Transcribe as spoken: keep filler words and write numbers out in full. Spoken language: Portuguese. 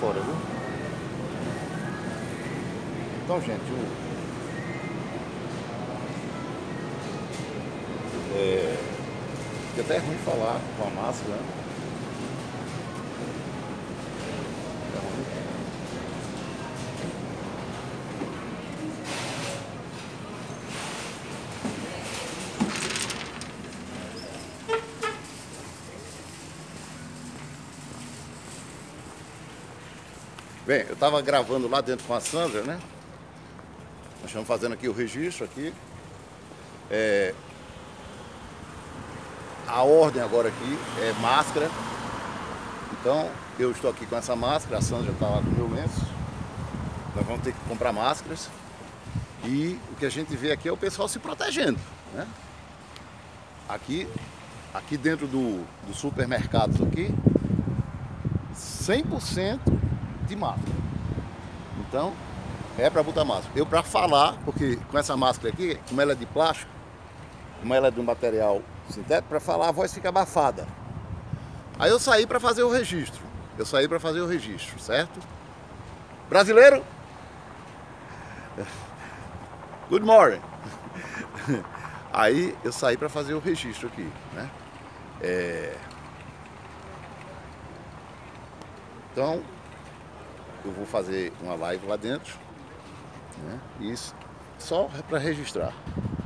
fora, viu? Então, gente, o... é... é até ruim falar com a máscara, né? É ruim. Bem, eu estava gravando lá dentro com a Sandra, né? Nós estamos fazendo aqui o registro aqui. É... A ordem agora aqui é máscara. Então, eu estou aqui com essa máscara, a Sandra já está lá com o meu lenço. Nós vamos ter que comprar máscaras. E o que a gente vê aqui é o pessoal se protegendo, né? Aqui, aqui dentro do, do supermercado aqui, cem por cento de máscara. Então, é para botar máscara. Eu para falar, porque com essa máscara aqui, como ela é de plástico, como ela é de um material sintético, para falar a voz fica abafada. Aí eu saí para fazer o registro. Eu saí para fazer o registro, certo? Brasileiro? Good morning. Aí eu saí para fazer o registro aqui, né? É... Então, eu vou fazer uma live lá dentro, né? Isso só para registrar.